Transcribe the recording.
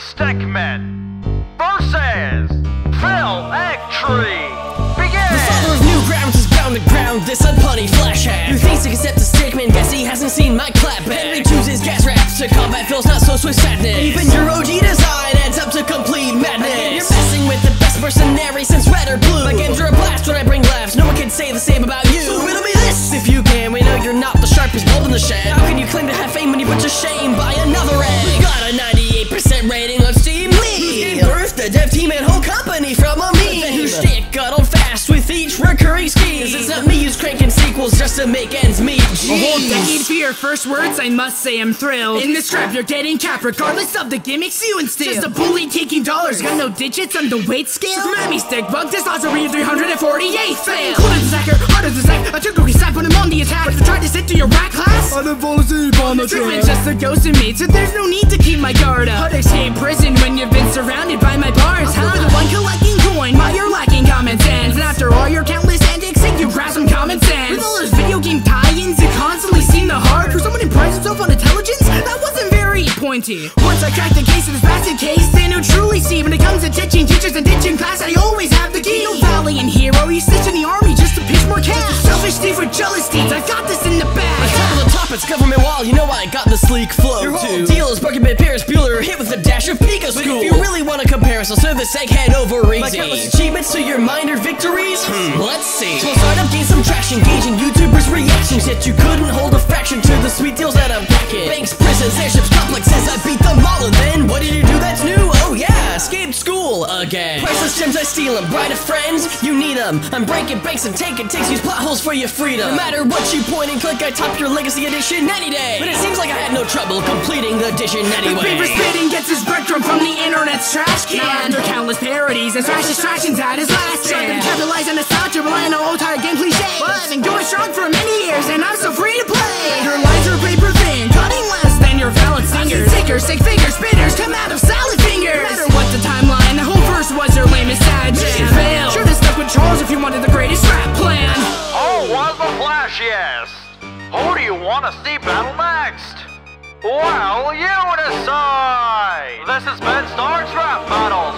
Stickmin versus Phil Eggtree. Begin! The father of NewGrounds is bound to ground this unpunny Flash-iest who thinks he can step to Stickmin, guess he hasn't seen my clap back. Henry chooses gas raps to combat Phil's not so swift sadness. Even your OG design adds up to complete madness. You're messing with the best mercenary since red or blue. My games are a blast when I bring laughs, no one can say the same about you. So riddle me this if you can, we know you're not the sharpest bulb in the shed. How can you claim to have fame when you put to shame by another egg? We got a 98% rating on Steam. Who gave birth the dev team and whole company from a meme? Then who shtick got on fast with each recurring scheme? Cause it's not me who's cranking sequels just to make ends meet. A whole decade for your first words, I must say I'm thrilled. In this trap you're getting capped regardless of the gimmicks you instill. Just a bully taking dollars, got no digits on the weight scale. So come at me, stick bug, this odds are 348 fail. Cool as a sacker, hard as a sack, I took a sack, put him on the attack. But if you tried to sit to your rat class, I didn't fall asleep on the track. It's just a ghost in me, so there's no need to keep my guard up. How to escape prison when you've been surrounded by my bars, huh? You're the one collecting coin while you're lacking common sense. And after all your countless antics, think you grasp some common sense. With all those video game tie-ins, you constantly seem to hard. For someone who prides himself on intelligence, that wasn't very pointy. Once I cracked the case of this bastard case, then who truly see when it comes to teaching teachers and ditching class, I always have the key. No valiant hero, you stitch in the army just to pitch more cash. Just a selfish thief with jealous deeds, I got this in the bag. On top of the toppat's government wall, you know I got the sleek flow. Your whole deal is broken by Paris Bueller, hit with a dash of Pico School. If you really want to compare us, I'll serve this egghead over easy. My countless achievements to your minor victories? Let's see. So I'll start up, gain some traction, engaging YouTubers' reactions, yet you couldn't hold a fraction to the sweet deals that I'm packing. Banks, prisons, airships, complexes, I beat them all, and then what did you do that's new? Oh yeah, escaped school again. Priceless gems, I steal them, bright of friends, you need them. I'm breaking banks and taking takes, use plot holes for your freedom. No matter what you point and click, I top your legacy edition any day. But it seems like I had no trouble completing the edition anyway. The paper spitting gets his breadcrumb from the internet's trash can. Now after countless parodies and trash distractions at his last chance, trying to capitalize on nostalgia, relying on old tired game cliches. But I've been going strong for many years and I'm so free to play. Your lines are paper thin, cutting less than your valid singers. Stickers, stick figures, spitters come out of salad fingers. No matter what the timeline, the whole verse was your lamest sad jam. Fail. Should've stuck with Charles if you wanted the greatest rap plan. Oh, was the Flash-iest. Who do you want to see battle next? Well, you decide! This has been Star's Rap Battle.